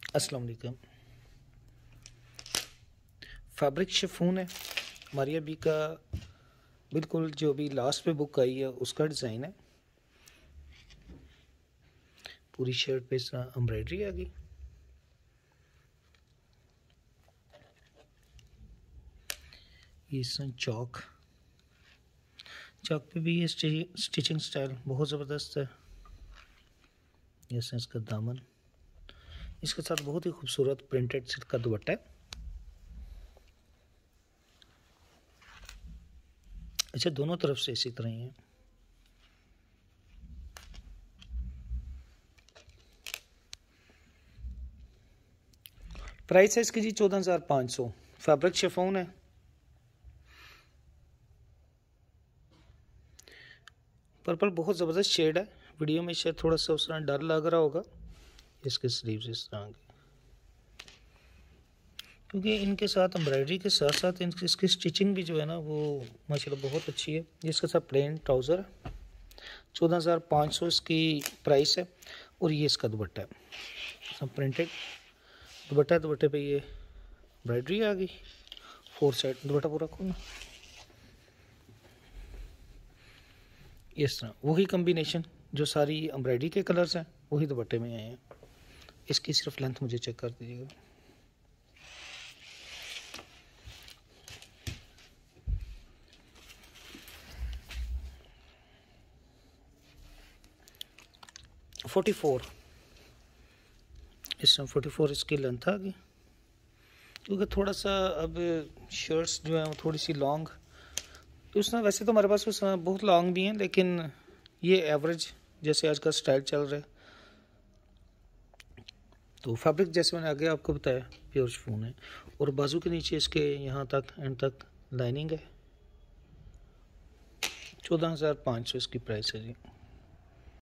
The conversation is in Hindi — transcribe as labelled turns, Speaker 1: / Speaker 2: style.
Speaker 1: अस्सलाम वालेकुम। फैब्रिक शिफॉन है हमारी अभी का, बिल्कुल जो अभी लास्ट पे बुक आई है उसका डिज़ाइन है। पूरी शर्ट पे इस तरह एम्ब्रॉयडरी आ गई। ये इस तरह चौक पे भी ये स्टिचिंग स्टाइल बहुत ज़बरदस्त है। ये इसका दामन, इसके साथ बहुत ही खूबसूरत प्रिंटेड सिल्क का दुपट्टा है। अच्छा, दोनों तरफ से इसी तरह ही है। प्राइस है इसकी जी 14,500। फैब्रिक शिफॉन है। पर्पल बहुत ज़बरदस्त शेड है। वीडियो में शायद थोड़ा सा उस तरह डर लग रहा होगा। इसके स्लीव्स इस तरह के, क्योंकि इनके साथ एम्ब्रॉयडरी के साथ साथ इसकी स्टिचिंग भी जो है ना वो माशाल्लाह बहुत अच्छी है। इसके साथ प्लेन ट्राउज़र है। 14,500 इसकी प्राइस है। और ये इसका दुपट्टा है, सब प्रिंटेड दुपट्टा है। दुपट्टे पे ये एम्ब्रॉयडरी आ गई। 4 साइड दुपट्टा पूरा खोलना। इस तरह वही कम्बिनेशन जो सारी एम्ब्रॉयडरी के कलर्स हैं वही दुपट्टे में आए हैं। इसकी सिर्फ लेंथ मुझे चेक कर दीजिएगा। इस 44 इसकी लेंथ आ गई। क्योंकि थोड़ा सा अब शर्ट्स जो हैं वो थोड़ी सी लॉन्ग, तो उसमें वैसे तो हमारे पास उसमें बहुत लॉन्ग भी हैं, लेकिन ये एवरेज जैसे आज का स्टाइल चल रहा है। तो फैब्रिक जैसे मैंने आगे आपको बताया प्योर शिफॉन है। और बाजू के नीचे इसके यहाँ तक एंड तक लाइनिंग है। 14,500 इसकी प्राइस है जी।